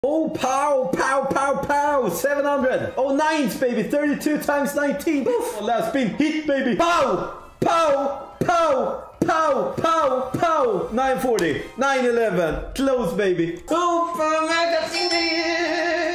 Oh, pow, pow, pow, pow. 700. Oh, nines, baby. 32 times 19. Oh, last spin. Hit, baby. Pow, pow, pow, pow, pow, pow. 940. 911. Close, baby. Oh, magazine.